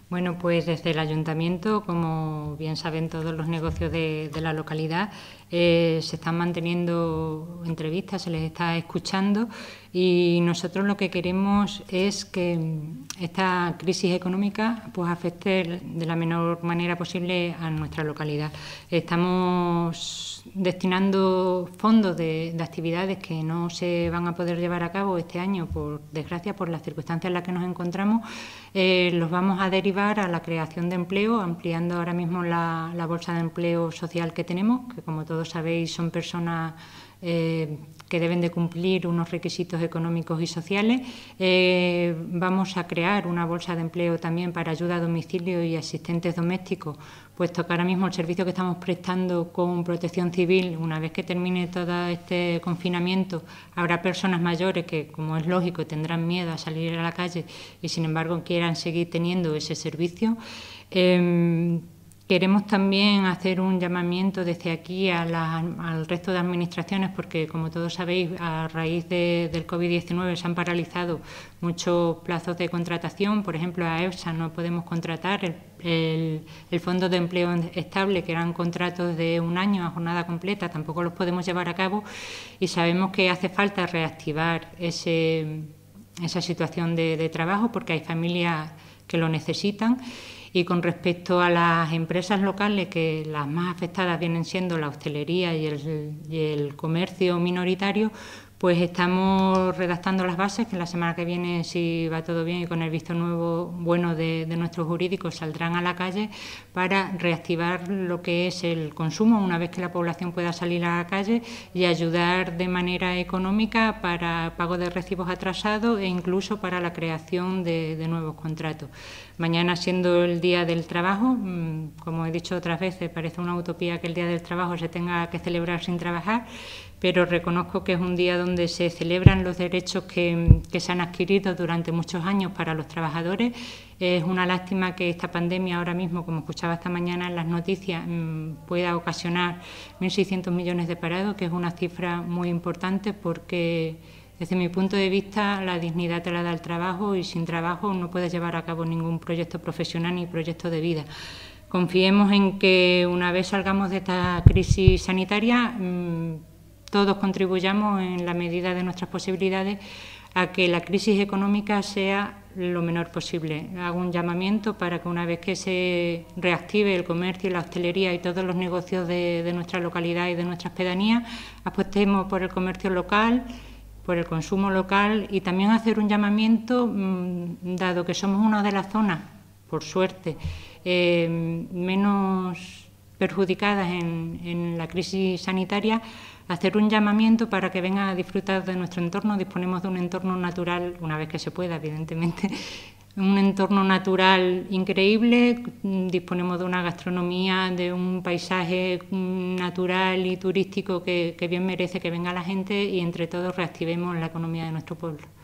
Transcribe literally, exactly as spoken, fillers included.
Bueno, pues desde el Ayuntamiento, como bien saben todos los negocios de, de la localidad, eh, se están manteniendo entrevistas, se les está escuchando y nosotros lo que queremos es que esta crisis económica pues afecte de la menor manera posible a nuestra localidad. Estamos destinando fondos de, de actividades que no se van a poder llevar a cabo este año, por desgracia, por las circunstancias en las que nos encontramos. Eh, los vamos a derivar a la creación de empleo, ampliando ahora mismo la, la bolsa de empleo social que tenemos, que como todos sabéis son personas eh, que deben de cumplir unos requisitos económicos y sociales. Eh, vamos a crear una bolsa de empleo también para ayuda a domicilio y asistentes domésticos, puesto que ahora mismo el servicio que estamos prestando con Protección Civil, una vez que termine todo este confinamiento, habrá personas mayores que, como es lógico, tendrán miedo a salir a la calle y, sin embargo, quieran seguir teniendo ese servicio. Eh, Queremos también hacer un llamamiento desde aquí a la, al resto de administraciones, porque, como todos sabéis, a raíz de, del COVID diecinueve se han paralizado muchos plazos de contratación. Por ejemplo, a EPSA no podemos contratar, el, el, el Fondo de Empleo Estable, que eran contratos de un año a jornada completa, tampoco los podemos llevar a cabo y sabemos que hace falta reactivar ese, esa situación de, de trabajo, porque hay familias que lo necesitan. Y con respecto a las empresas locales, que las más afectadas vienen siendo la hostelería y el, y el comercio minoritario, pues estamos redactando las bases, que la semana que viene, si va todo bien y con el visto nuevo bueno de, de nuestros jurídicos, saldrán a la calle para reactivar lo que es el consumo una vez que la población pueda salir a la calle y ayudar de manera económica para pago de recibos atrasados e incluso para la creación de, de nuevos contratos. Mañana, siendo el Día del Trabajo, como he dicho otras veces, parece una utopía que el Día del Trabajo se tenga que celebrar sin trabajar, pero reconozco que es un día donde se celebran los derechos que, que se han adquirido durante muchos años para los trabajadores. Es una lástima que esta pandemia ahora mismo, como escuchaba esta mañana en las noticias, pueda ocasionar mil seiscientos millones de parados, que es una cifra muy importante porque, desde mi punto de vista, la dignidad te la da el trabajo y sin trabajo no puedes llevar a cabo ningún proyecto profesional ni proyecto de vida. Confiemos en que una vez salgamos de esta crisis sanitaria, mmm, todos contribuyamos en la medida de nuestras posibilidades a que la crisis económica sea lo menor posible. Hago un llamamiento para que una vez que se reactive el comercio y la hostelería y todos los negocios de, de nuestra localidad y de nuestras pedanías, apostemos por el comercio local, por el consumo local y también hacer un llamamiento, mmm, dado que somos una de las zonas, por suerte, eh, menos perjudicadas en, en la crisis sanitaria, hacer un llamamiento para que vengan a disfrutar de nuestro entorno. Disponemos de un entorno natural, una vez que se pueda, evidentemente, un entorno natural increíble, disponemos de una gastronomía, de un paisaje natural y turístico que, que bien merece que venga la gente y entre todos reactivemos la economía de nuestro pueblo.